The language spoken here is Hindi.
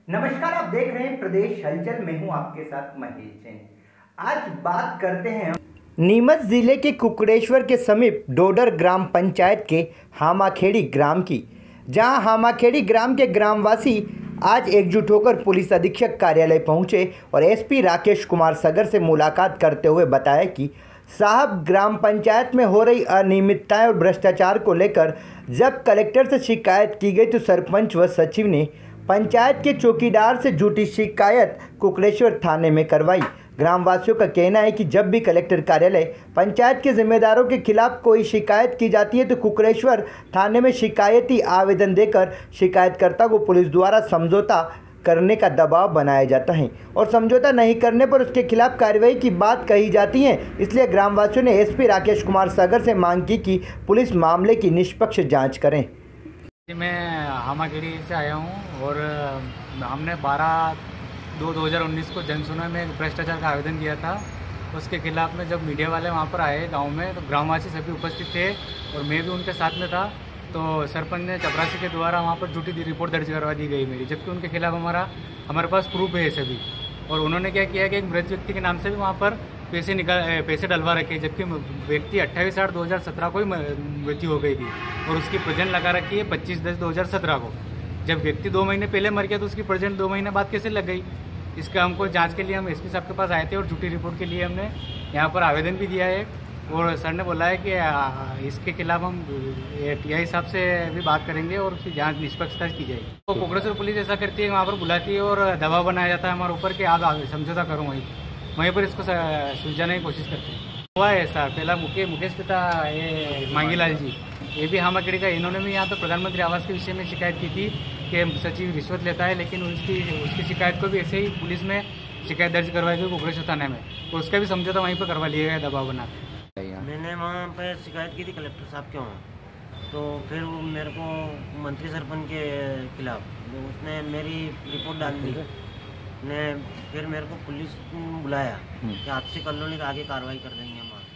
नमस्कार, आप देख रहे हैं प्रदेश हलचल। मैं हूं आपके साथ महेश जैन। आज बात करते हैं नीमच जिले के कुकड़ेश्वर के समीप डोडर ग्राम पंचायत के हामाखेड़ी ग्राम की, जहां हामाखेड़ी ग्राम के ग्रामवासी आज एकजुट होकर पुलिस अधीक्षक कार्यालय पहुंचे और एसपी राकेश कुमार सगर से मुलाकात करते हुए बताया कि साहब, ग्राम पंचायत में हो रही अनियमितताएं और भ्रष्टाचार को लेकर जब कलेक्टर से शिकायत की गई तो सरपंच व सचिव ने पंचायत के चौकीदार से झूठी शिकायत कुकड़ेश्वर थाने में करवाई। ग्रामवासियों का कहना है कि जब भी कलेक्टर कार्यालय पंचायत के जिम्मेदारों के खिलाफ कोई शिकायत की जाती है तो कुकड़ेश्वर थाने में शिकायती आवेदन देकर शिकायतकर्ता को पुलिस द्वारा समझौता करने का दबाव बनाया जाता है और समझौता नहीं करने पर उसके खिलाफ कार्रवाई की बात कही जाती है। इसलिए ग्रामवासियों ने एसपी राकेश कुमार सगर से मांग की कि पुलिस मामले की निष्पक्ष जांच करें। मैं हामाखेड़ी से आया हूँ और हमने 12/2/2019 को जनसुनवाई में भ्रष्टाचार का आवेदन किया था। उसके खिलाफ में जब मीडिया वाले वहाँ पर आए गांव में तो ग्रामवासी सभी उपस्थित थे और मैं भी उनके साथ में था। तो सरपंच ने चपरासी के द्वारा वहाँ पर झूठी रिपोर्ट दर्ज करवा दी गई मेरी, जबकि उनके खिलाफ हमारे पास प्रूफ है सभी। और उन्होंने क्या किया कि एक मृत व्यक्ति के नाम से भी वहाँ पर पैसे डलवा रखे, जबकि व्यक्ति 28/8/2017 को ही मृत्यु हो गई थी और उसकी प्रेजेंट लगा रखी है 25/10/2017 को। जब व्यक्ति 2 महीने पहले मर गया तो उसकी प्रेजेंट 2 महीने बाद कैसे लग गई? इसका हमको जांच के लिए हम एसपी साहब के पास आए थे और झूठी रिपोर्ट के लिए हमने यहाँ पर आवेदन भी दिया है। और सर ने बोला है कि इसके खिलाफ हम टीआई साहब से भी बात करेंगे और उसकी जांच निष्पक्षता की जाएगी। तो कुकड़ेश्वर पुलिस ऐसा करती है, वहाँ पर बुलाती है और दबाव बनाया जाता है हमारे ऊपर कि आप समझौता करो, वहीं पर इसको सुलझाने की कोशिश करते हैं। हुआ है सर, पहला मुकेश पिता ये मांगीलाल जी, ये भी हामाखेड़ी का, इन्होंने भी यहाँ पर प्रधानमंत्री आवास के विषय में शिकायत की थी कि सचिव रिश्वत लेता है, लेकिन उसकी शिकायत को भी ऐसे ही पुलिस में शिकायत दर्ज करवाई गई कुकड़ेश्वर थाने में, तो उसका भी समझौता वहीं पर करवा लिया गया दबाव बना। मैंने वहाँ पर शिकायत की थी कलेक्टर साहब के वहाँ, तो फिर वो मेरे को मंत्री सरपंच के खिलाफ उसने मेरी रिपोर्ट डाल दी ने, फिर मेरे को पुलिस बुलाया कि आपसे कॉलोनी आगे कार्रवाई कर देंगे हम।